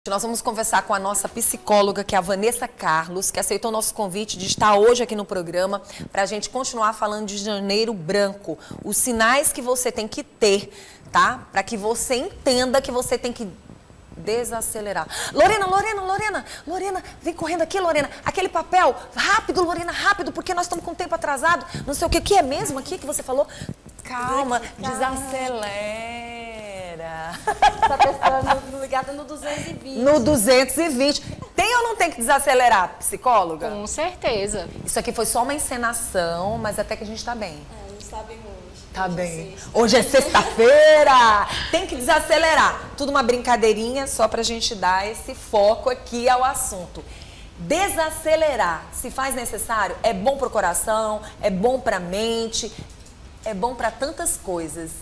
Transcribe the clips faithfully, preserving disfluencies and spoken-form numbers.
Nós vamos conversar com a nossa psicóloga, que é a Vanessa Carlos, que aceitou o nosso convite de estar hoje aqui no programa para a gente continuar falando de janeiro branco. Os sinais que você tem que ter, tá? Para que você entenda que você tem que desacelerar. Lorena, Lorena, Lorena, Lorena, vem correndo aqui, Lorena. Aquele papel, rápido, Lorena, rápido, porque nós estamos com o tempo atrasado. Não sei o que, o que é mesmo aqui que você falou? Calma, desacelera. Essa pessoa ligada no duzentos e vinte. No duzentos e vinte. Tem ou não tem que desacelerar, psicóloga? Com certeza. Isso aqui foi só uma encenação, mas até que a gente tá bem. É, a gente tá bem hoje. Tá hoje bem. É hoje é sexta-feira. Tem que desacelerar. Tudo uma brincadeirinha só pra gente dar esse foco aqui ao assunto. Desacelerar, se faz necessário, é bom pro coração, é bom pra mente, é bom pra tantas coisas.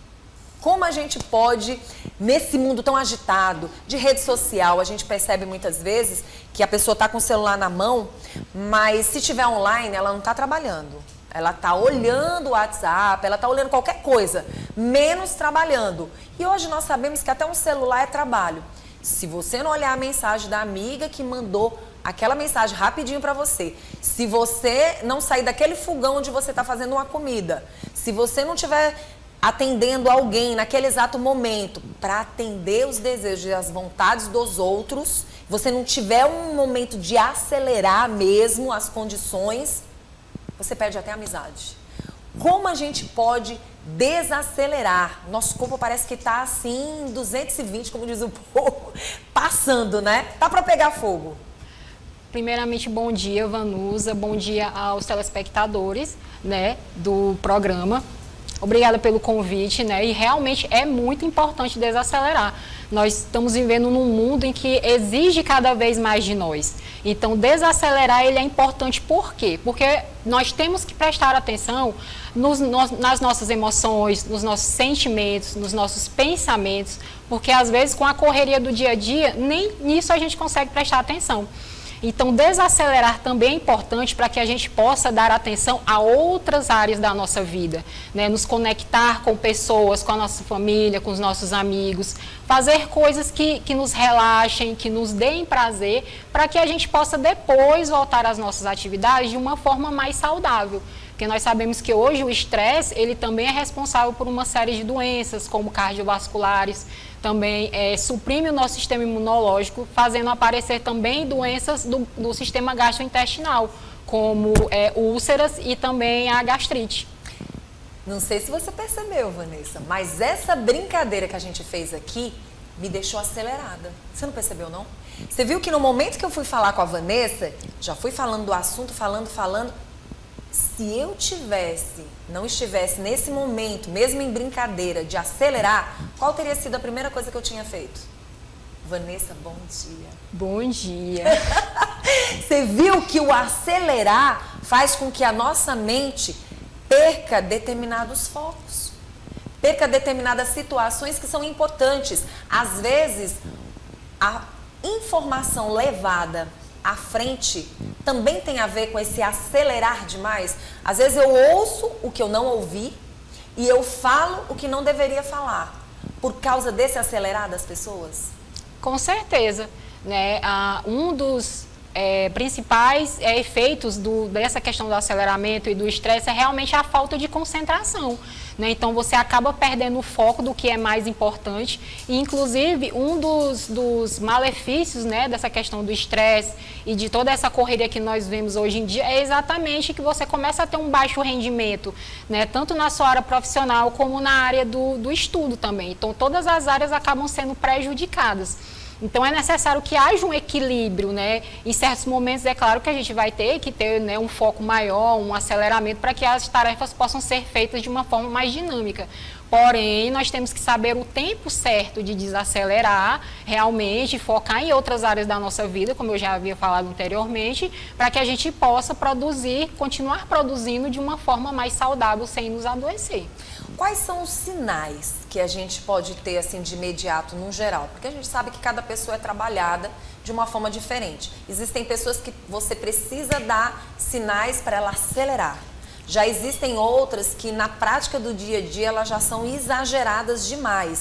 Como a gente pode, nesse mundo tão agitado, de rede social, a gente percebe muitas vezes que a pessoa está com o celular na mão, mas se estiver online, ela não está trabalhando. Ela está olhando o WhatsApp, ela está olhando qualquer coisa, menos trabalhando. E hoje nós sabemos que até um celular é trabalho. Se você não olhar a mensagem da amiga que mandou aquela mensagem rapidinho para você, se você não sair daquele fogão onde você está fazendo uma comida, se você não tiver atendendo alguém naquele exato momento, para atender os desejos e as vontades dos outros, você não tiver um momento de acelerar mesmo as condições, você perde até a amizade. Como a gente pode desacelerar? Nosso corpo parece que está assim, duzentos e vinte, como diz o povo, passando, né? Tá para pegar fogo. Primeiramente, bom dia, Vanusa, bom dia aos telespectadores, né, do programa. Obrigada pelo convite, né? E realmente é muito importante desacelerar. Nós estamos vivendo num mundo em que exige cada vez mais de nós. Então, desacelerar ele é importante por quê? Porque nós temos que prestar atenção nos, nos, nas nossas emoções, nos nossos sentimentos, nos nossos pensamentos, porque às vezes com a correria do dia a dia, nem nisso a gente consegue prestar atenção. Então, desacelerar também é importante para que a gente possa dar atenção a outras áreas da nossa vida, né? Nos conectar com pessoas, com a nossa família, com os nossos amigos, fazer coisas que, que nos relaxem, que nos deem prazer, para que a gente possa depois voltar às nossas atividades de uma forma mais saudável. Porque nós sabemos que hoje o estresse, ele também é responsável por uma série de doenças, como cardiovasculares, também é, suprime o nosso sistema imunológico, fazendo aparecer também doenças do, do sistema gastrointestinal, como é, úlceras e também a gastrite. Não sei se você percebeu, Vanessa, mas essa brincadeira que a gente fez aqui me deixou acelerada. Você não percebeu, não? Você viu que no momento que eu fui falar com a Vanessa, já fui falando do assunto, falando, falando. Se eu tivesse, não estivesse nesse momento, mesmo em brincadeira, de acelerar, qual teria sido a primeira coisa que eu tinha feito? Vanessa, bom dia. Bom dia. Você viu que o acelerar faz com que a nossa mente perca determinados focos, perca determinadas situações que são importantes. Às vezes, a informação levada à frente também tem a ver com esse acelerar demais. Às vezes eu ouço o que eu não ouvi e eu falo o que não deveria falar por causa desse acelerar das pessoas. Com certeza, né? Ah, um dos é, principais é, efeitos do, dessa questão do aceleramento e do estresse é realmente a falta de concentração, né? Então você acaba perdendo o foco do que é mais importante e, inclusive, um dos, dos malefícios, né, dessa questão do estresse e de toda essa correria que nós vemos hoje em dia é exatamente que você começa a ter um baixo rendimento, né, tanto na sua área profissional como na área do, do estudo também. Então todas as áreas acabam sendo prejudicadas. Então é necessário que haja um equilíbrio, né? Em certos momentos é claro que a gente vai ter que ter, né, um foco maior, um aceleramento para que as tarefas possam ser feitas de uma forma mais dinâmica. Porém, nós temos que saber o tempo certo de desacelerar, realmente focar em outras áreas da nossa vida, como eu já havia falado anteriormente, para que a gente possa produzir, continuar produzindo de uma forma mais saudável, sem nos adoecer. Quais são os sinais que a gente pode ter assim de imediato, no geral? Porque a gente sabe que cada pessoa é trabalhada de uma forma diferente. Existem pessoas que você precisa dar sinais para ela acelerar. Já existem outras que na prática do dia a dia elas já são exageradas demais.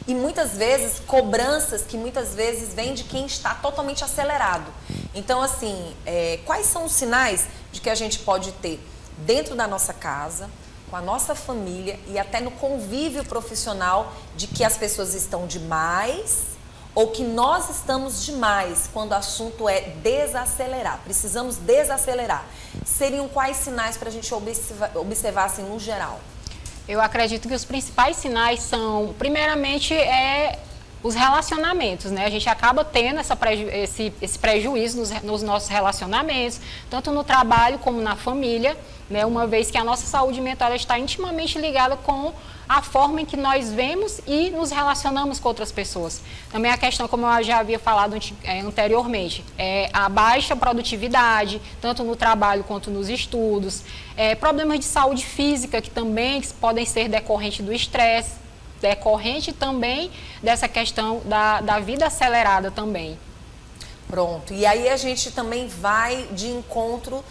E muitas vezes, cobranças que muitas vezes vêm de quem está totalmente acelerado. Então, assim, é, quais são os sinais de que a gente pode ter dentro da nossa casa, com a nossa família e até no convívio profissional de que as pessoas estão demais ou que nós estamos demais quando o assunto é desacelerar? Precisamos desacelerar. Seriam quais sinais para a gente observar, observar assim, no geral? Eu acredito que os principais sinais são, primeiramente, é os relacionamentos, né? A gente acaba tendo essa preju esse, esse prejuízo nos, nos nossos relacionamentos, tanto no trabalho como na família, né? Uma vez que a nossa saúde mental está intimamente ligada com a forma em que nós vemos e nos relacionamos com outras pessoas. Também a questão, como eu já havia falado anteriormente, é a baixa produtividade, tanto no trabalho quanto nos estudos, é, problemas de saúde física que também podem ser decorrentes do estresse, decorrente também dessa questão da, da vida acelerada também. Pronto, e aí a gente também vai de encontro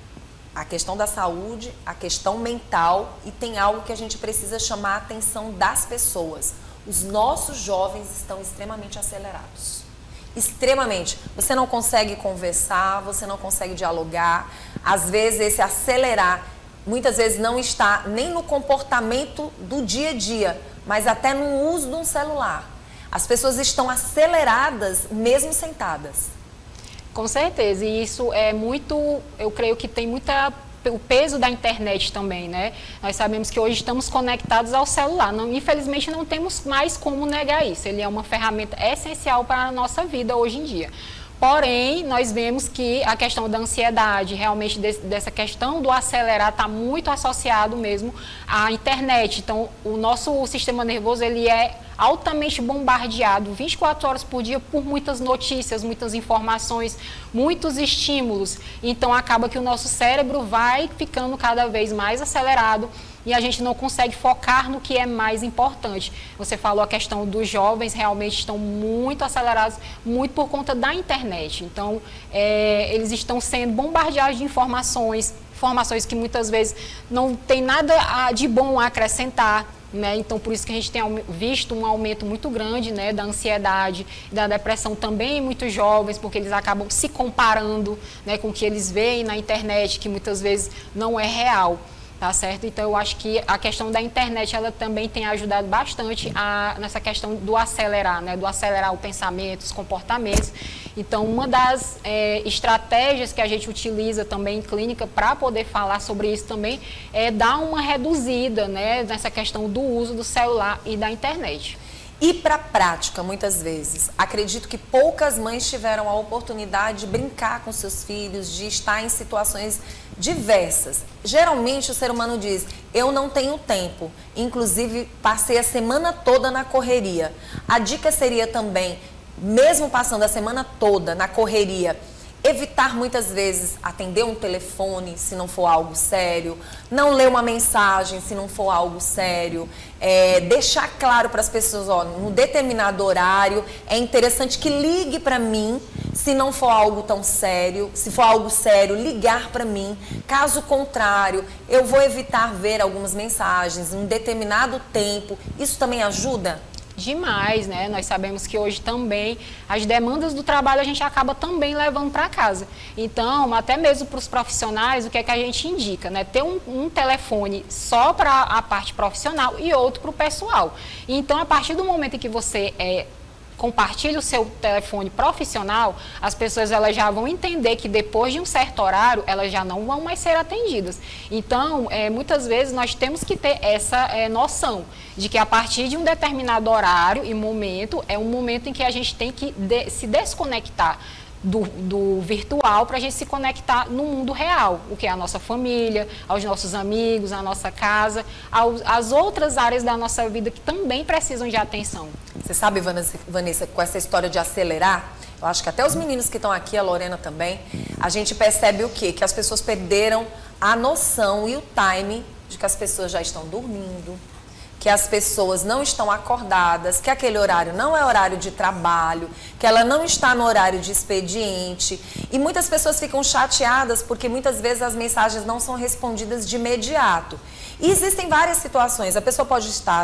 a questão da saúde, a questão mental, e tem algo que a gente precisa chamar a atenção das pessoas. Os nossos jovens estão extremamente acelerados. Extremamente. Você não consegue conversar, você não consegue dialogar. Às vezes esse acelerar, muitas vezes não está nem no comportamento do dia a dia, mas até no uso de um celular. As pessoas estão aceleradas mesmo sentadas. Com certeza, e isso é muito, eu creio que tem muita, o peso da internet também, né? Nós sabemos que hoje estamos conectados ao celular, não, infelizmente não temos mais como negar isso, ele é uma ferramenta essencial para a nossa vida hoje em dia. Porém, nós vemos que a questão da ansiedade, realmente desse, dessa questão do acelerar está muito associado mesmo à internet. Então, o nosso sistema nervoso, ele é altamente bombardeado vinte e quatro horas por dia por muitas notícias, muitas informações, muitos estímulos. Então, acaba que o nosso cérebro vai ficando cada vez mais acelerado e a gente não consegue focar no que é mais importante. Você falou a questão dos jovens, realmente estão muito acelerados, muito por conta da internet. Então, é, eles estão sendo bombardeados de informações, informações que muitas vezes não tem nada de bom a acrescentar, né? Então, por isso que a gente tem visto um aumento muito grande, né, da ansiedade, da depressão também em muitos jovens, porque eles acabam se comparando, né, com o que eles veem na internet, que muitas vezes não é real. Tá certo? Então, eu acho que a questão da internet, ela também tem ajudado bastante a, nessa questão do acelerar, né? Do acelerar o pensamento, os comportamentos. Então, uma das é, estratégias que a gente utiliza também em clínica para poder falar sobre isso também é dar uma reduzida, né? Nessa questão do uso do celular e da internet. E para a prática, muitas vezes, acredito que poucas mães tiveram a oportunidade de brincar com seus filhos, de estar em situações diversas. Geralmente o ser humano diz, eu não tenho tempo, inclusive passei a semana toda na correria. A dica seria também, mesmo passando a semana toda na correria, evitar muitas vezes atender um telefone se não for algo sério, não ler uma mensagem se não for algo sério, é, deixar claro para as pessoas, ó, no determinado horário é interessante que ligue para mim se não for algo tão sério, se for algo sério, ligar para mim, caso contrário, eu vou evitar ver algumas mensagens em um determinado tempo, isso também ajuda? Demais, né? Nós sabemos que hoje também as demandas do trabalho a gente acaba também levando para casa. Então, até mesmo para os profissionais, o que é que a gente indica, né? Ter um, um telefone só para a parte profissional e outro para o pessoal. Então, a partir do momento em que você é compartilha o seu telefone profissional, as pessoas elas já vão entender que depois de um certo horário, elas já não vão mais ser atendidas. Então, é, muitas vezes nós temos que ter essa é, noção de que a partir de um determinado horário e momento, é um momento em que a gente tem que de, se desconectar Do, do virtual para a gente se conectar no mundo real, o que é a nossa família, aos nossos amigos, a nossa casa, aos, às outras áreas da nossa vida que também precisam de atenção. Você sabe, Vanessa, com essa história de acelerar, eu acho que até os meninos que estão aqui, a Lorena também, a gente percebe o quê? Que as pessoas perderam a noção e o time de que as pessoas já estão dormindo, que as pessoas não estão acordadas, que aquele horário não é horário de trabalho, que ela não está no horário de expediente. E muitas pessoas ficam chateadas porque muitas vezes as mensagens não são respondidas de imediato. E existem várias situações. A pessoa pode estar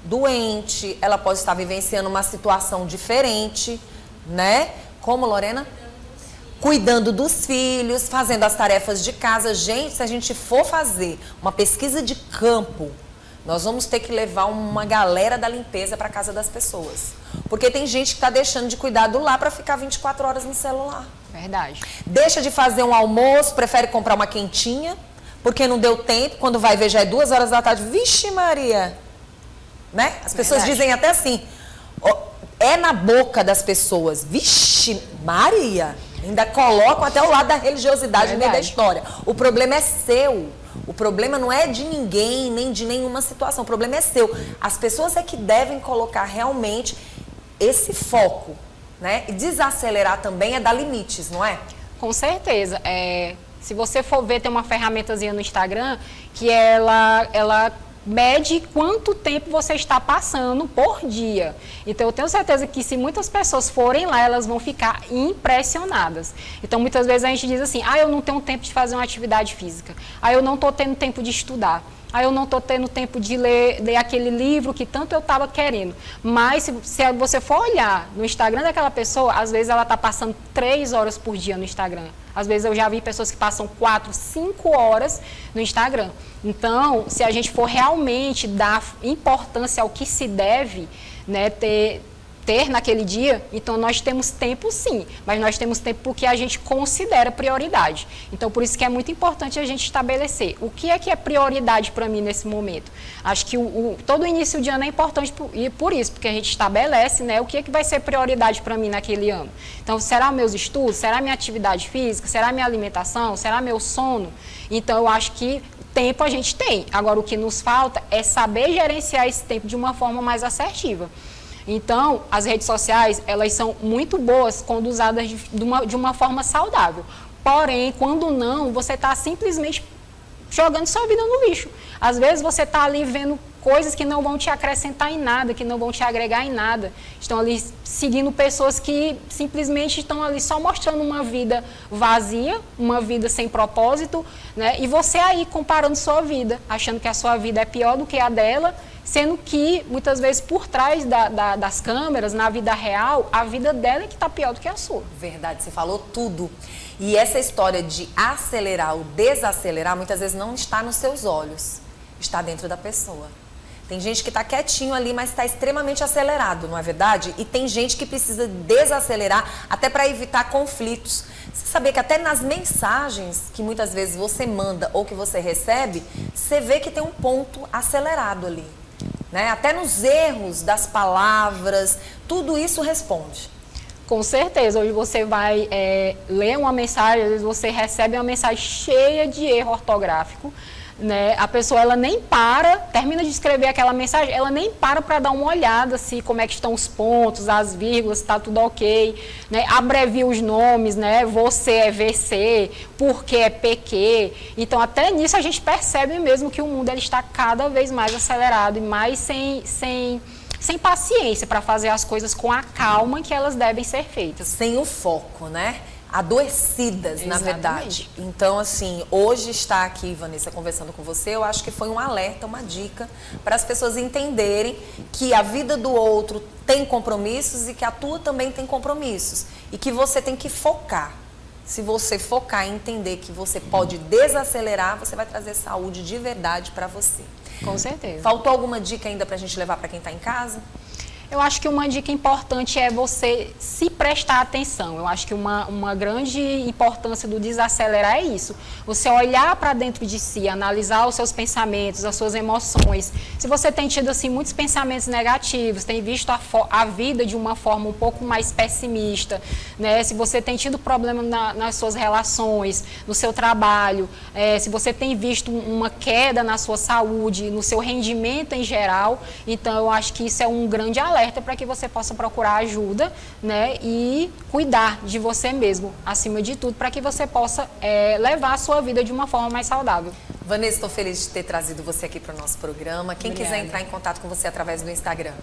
doente, ela pode estar vivenciando uma situação diferente, né? Como, Lorena? Cuidando dos filhos, fazendo as tarefas de casa. Gente, se a gente for fazer uma pesquisa de campo, nós vamos ter que levar uma galera da limpeza para casa das pessoas. Porque tem gente que está deixando de cuidar do lar para ficar vinte e quatro horas no celular. Verdade. Deixa de fazer um almoço, prefere comprar uma quentinha, porque não deu tempo, quando vai ver já é duas horas da tarde. Vixe Maria! Né? As pessoas Verdade. dizem até assim, ó, é na boca das pessoas. Vixe Maria! Ainda colocam até o lado da religiosidade no meio da história. O problema é seu. O problema não é de ninguém, nem de nenhuma situação. O problema é seu. As pessoas é que devem colocar realmente esse foco, né? E desacelerar também é dar limites, não é? Com certeza. É, se você for ver, tem uma ferramentazinha no Instagram que ela, ela mede quanto tempo você está passando por dia. Então, eu tenho certeza que se muitas pessoas forem lá, elas vão ficar impressionadas. Então, muitas vezes a gente diz assim, ah, eu não tenho tempo de fazer uma atividade física. Ah, eu não estou tendo tempo de estudar. Ah, eu não estou tendo tempo de ler, ler aquele livro que tanto eu estava querendo. Mas, se, se você for olhar no Instagram daquela pessoa, às vezes ela está passando três horas por dia no Instagram. Às vezes eu já vi pessoas que passam quatro, cinco horas no Instagram. Então, se a gente for realmente dar importância ao que se deve, né, ter, ter naquele dia, então nós temos tempo sim, mas nós temos tempo porque a gente considera prioridade. Então, por isso que é muito importante a gente estabelecer o que é que é prioridade para mim nesse momento. Acho que o, o, todo início de ano é importante por, e por isso, porque a gente estabelece, né, o que é que vai ser prioridade para mim naquele ano. Então, será meus estudos? Será minha atividade física? Será minha alimentação? Será meu sono? Então, eu acho que tempo a gente tem. Agora, o que nos falta é saber gerenciar esse tempo de uma forma mais assertiva. Então, as redes sociais, elas são muito boas quando usadas de, de, uma, de uma forma saudável. Porém, quando não, você está simplesmente jogando sua vida no lixo. Às vezes, você está ali vendo coisas que não vão te acrescentar em nada, que não vão te agregar em nada. Estão ali seguindo pessoas que simplesmente estão ali só mostrando uma vida vazia, uma vida sem propósito, né? E você aí comparando sua vida, achando que a sua vida é pior do que a dela, sendo que, muitas vezes, por trás da, da, das câmeras, na vida real, a vida dela é que está pior do que a sua. Verdade, você falou tudo. E essa história de acelerar ou desacelerar, muitas vezes não está nos seus olhos, está dentro da pessoa. Tem gente que está quietinho ali, mas está extremamente acelerado, não é verdade? E tem gente que precisa desacelerar até para evitar conflitos. Você sabia que até nas mensagens que muitas vezes você manda ou que você recebe, você vê que tem um ponto acelerado ali, né? Até nos erros das palavras, tudo isso responde. Com certeza, hoje você vai é, ler uma mensagem, às vezes você recebe uma mensagem cheia de erro ortográfico, né? A pessoa ela nem para, termina de escrever aquela mensagem, ela nem para para dar uma olhada se como é que estão os pontos, as vírgulas, está tudo ok, né? Abrevia os nomes, né? Você é V C, porque é P Q. Então, até nisso a gente percebe mesmo que o mundo ele está cada vez mais acelerado e mais sem, sem, sem paciência para fazer as coisas com a calma que elas devem ser feitas. Sem o foco, né? Adoecidas, na verdade. Então, assim, hoje estar aqui, Vanessa, conversando com você, eu acho que foi um alerta, uma dica para as pessoas entenderem que a vida do outro tem compromissos e que a tua também tem compromissos. E que você tem que focar. Se você focar e entender que você pode desacelerar, você vai trazer saúde de verdade para você. Com certeza. Faltou alguma dica ainda para a gente levar para quem está em casa? Eu acho que uma dica importante é você se prestar atenção. Eu acho que uma, uma grande importância do desacelerar é isso. Você olhar para dentro de si, analisar os seus pensamentos, as suas emoções. Se você tem tido assim, muitos pensamentos negativos, tem visto a, a vida de uma forma um pouco mais pessimista, né? Se você tem tido problema na, nas suas relações, no seu trabalho, é, se você tem visto uma queda na sua saúde, no seu rendimento em geral, então eu acho que isso é um grande alerta para que você possa procurar ajuda, né, e cuidar de você mesmo, acima de tudo, para que você possa é, levar a sua vida de uma forma mais saudável. Vanessa, estou feliz de ter trazido você aqui para o nosso programa. Quem Obrigada. quiser entrar em contato com você através do Instagram?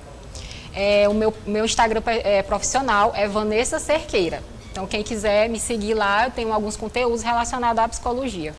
É, o meu, meu Instagram é, profissional é Vanessa Cerqueira. Então, quem quiser me seguir lá, eu tenho alguns conteúdos relacionados à psicologia.